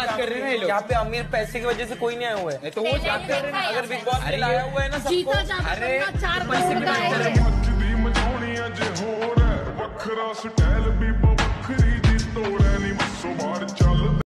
बात कर रहे हैं लोग। यहाँ पे अमीर पैसे की वजह से कोई नहीं आया हुआ है, तो वो बात कर रहे हैं। अगर बिग बॉस में लाया हुआ है ना सबको, अरे वखरा स्टाइल भी बखरी दी तोड़े नहीं बसो बाहर चल